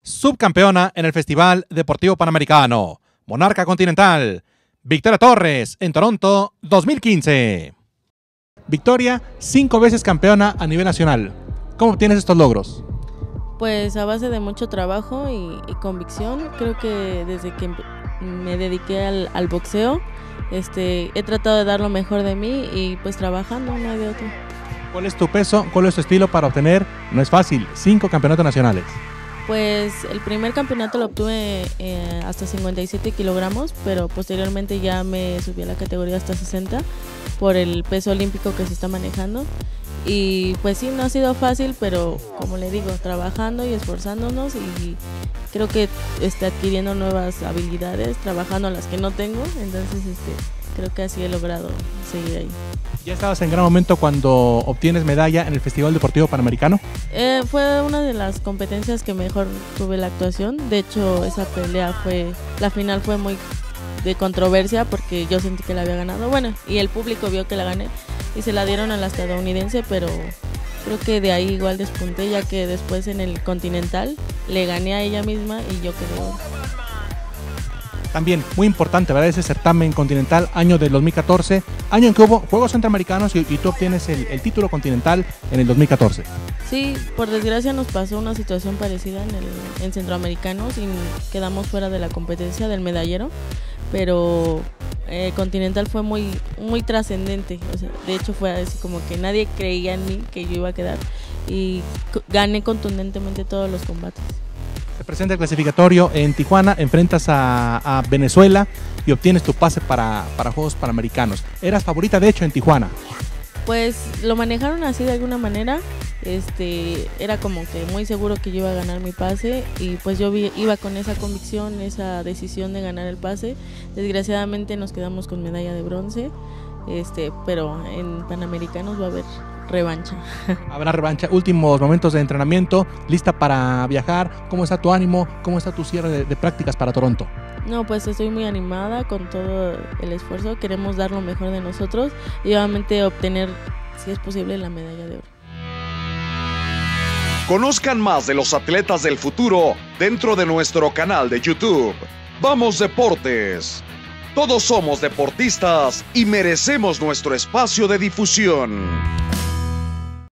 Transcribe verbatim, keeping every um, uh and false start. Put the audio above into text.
Subcampeona en el Festival Deportivo Panamericano. Monarca Continental. Victoria Torres en Toronto dos mil quince. Victoria, cinco veces campeona a nivel nacional. ¿Cómo obtienes estos logros? Pues a base de mucho trabajo y, y convicción. Creo que desde que me dediqué al, al boxeo, este, he tratado de dar lo mejor de mí y pues trabajando, no hay de otro. ¿Cuál es tu peso? ¿Cuál es tu estilo para obtener, no es fácil, cinco campeonatos nacionales? Pues el primer campeonato lo obtuve eh, hasta cincuenta y siete kilogramos, pero posteriormente ya me subí a la categoría hasta sesenta por el peso olímpico que se está manejando. Y pues sí, no ha sido fácil, pero como le digo, trabajando y esforzándonos y creo que este, adquiriendo nuevas habilidades, trabajando las que no tengo, entonces este, creo que así he logrado seguir ahí. ¿Ya estabas en gran momento cuando obtienes medalla en el Festival Deportivo Panamericano? Eh, fue una de las competencias que mejor tuve la actuación. De hecho, esa pelea fue, la final fue muy de controversia porque yo sentí que la había ganado. Bueno, y el público vio que la gané y se la dieron a la estadounidense, pero creo que de ahí igual despunté, ya que después en el Continental le gané a ella misma y yo quedé oro. También muy importante, ¿verdad? Ese certamen continental, año del dos mil catorce, año en que hubo Juegos Centroamericanos y, y tú obtienes el, el título continental en el dos mil catorce. Sí, por desgracia nos pasó una situación parecida en, el, en Centroamericanos y quedamos fuera de la competencia del medallero, pero eh, Continental fue muy, muy trascendente. O sea, de hecho fue así como que nadie creía en mí que yo iba a quedar y gané contundentemente todos los combates. Se presenta el clasificatorio en Tijuana, enfrentas a, a Venezuela y obtienes tu pase para, para Juegos Panamericanos. Eras favorita de hecho en Tijuana. Pues lo manejaron así de alguna manera, este, era como que muy seguro que yo iba a ganar mi pase y pues yo vi, iba con esa convicción, esa decisión de ganar el pase. Desgraciadamente nos quedamos con medalla de bronce, este, pero en Panamericanos va a haber revancha. Habrá revancha. Últimos momentos de entrenamiento, lista para viajar. ¿Cómo está tu ánimo? ¿Cómo está tu cierre de, de prácticas para Toronto? No, pues estoy muy animada con todo el esfuerzo. Queremos dar lo mejor de nosotros y obviamente obtener, si es posible, la medalla de oro. Conozcan más de los atletas del futuro dentro de nuestro canal de YouTube. Vamos Deportes. Todos somos deportistas y merecemos nuestro espacio de difusión.